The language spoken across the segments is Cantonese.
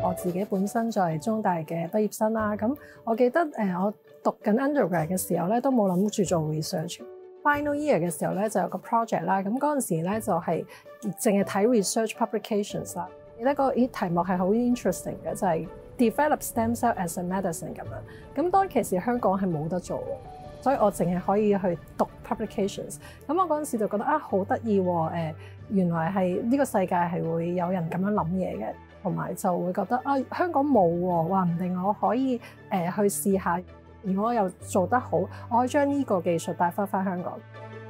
我自己本身就係中大嘅畢業生啦。咁我記得我讀緊 undergrad 嘅時候咧，都冇諗住做 research。Final year 嘅時候咧，就有個 project 啦。咁嗰陣時咧就係淨係睇 research publications 啦。記得個題目係好 interesting 嘅，就係 develop stem cell as a medicine 咁樣。咁當其時香港係冇得做嘅，所以我淨係可以去讀 publications。咁我嗰陣時就覺得好得意喎，原來係呢個世界係會有人咁樣諗嘢嘅，同埋就會覺得香港冇喎，話唔定我可以去試下。如果我又做得好，我可以將呢個技術帶翻香港。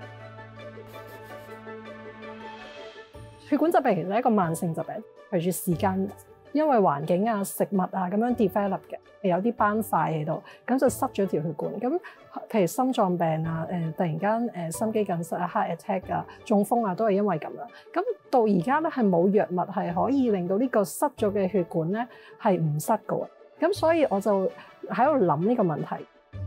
血管疾病其實係一個慢性疾病，隨住時間，因為環境啊、食物啊咁樣 develop 嘅，有啲斑塊喺度，咁就塞咗條血管。咁譬如心臟病啊、突然間心肌梗塞啊、heart attack 啊、中風啊，都係因為咁樣。咁到而家咧係冇藥物係可以令到呢個塞咗嘅血管咧係唔塞嘅。咁所以我就喺度諗呢個問題。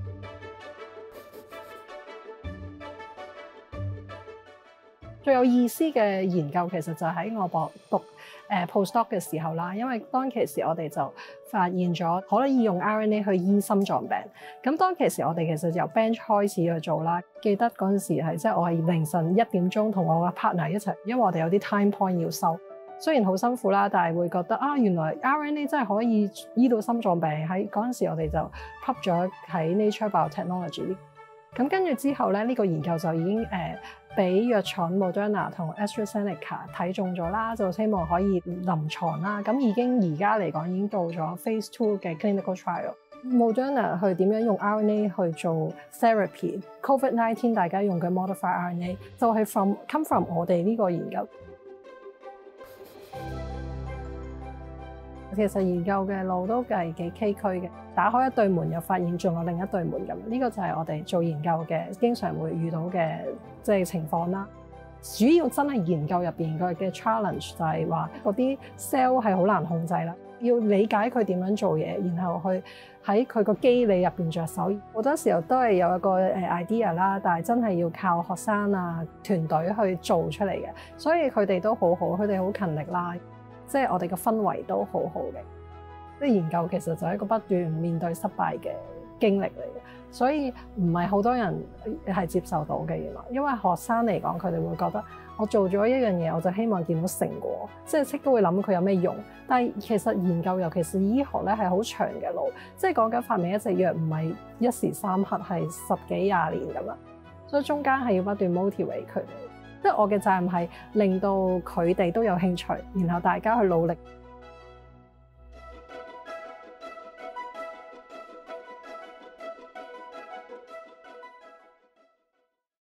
最有意思嘅研究其實就喺我讀postdoc 嘅時候啦，因為當其時我哋就發現咗可以用 RNA 去醫心臟病。咁當其時我哋其實由 bench 開始去做啦。記得嗰陣時係即係我係凌晨1點鐘同我嘅 partner 一齊，因為我哋有啲 time point 要收。雖然好辛苦啦，但係會覺得原來 RNA 真係可以醫到心臟病。喺嗰陣時我哋就 pub 咗喺 Nature Biotechnology。咁跟住之後咧，呢個研究就已經俾藥廠 Moderna 同 AstraZeneca 睇中咗啦，就希望可以臨床啦。咁已經而家嚟講已經到咗 Phase 2嘅 clinical trial。Moderna 去點樣用 RNA 去做 therapy？COVID-19 大家用嘅 modified RNA 就係come from 我哋呢個研究。其實研究嘅路都係幾崎嶇嘅，打開一對門又發現仲有另一對門咁。呢個就係我哋做研究嘅經常會遇到嘅情況啦。主要真係研究入邊嘅 challenge 就係話嗰啲 cell 係好難控制啦，要理解佢點樣做嘢，然後去喺佢個機理入邊着手。好多時候都係有一個idea 啦，但係真係要靠學生啊團隊去做出嚟嘅，所以佢哋都好好，佢哋好勤力啦。即係我哋嘅氛圍都好好嘅，即係研究其實就係一個不斷面對失敗嘅經歷嚟嘅，所以唔係好多人係接受到嘅。原來因為學生嚟講，佢哋會覺得我做咗一樣嘢，我就希望見到成果，即都會諗佢有咩用。但係其實研究尤其是醫學咧係好長嘅路，即係講緊發明一隻藥唔係一時三刻，係10幾20年咁啦，所以中間係要不斷 motivate 佢哋。即係我嘅責任係令到佢哋都有興趣，然後大家去努力。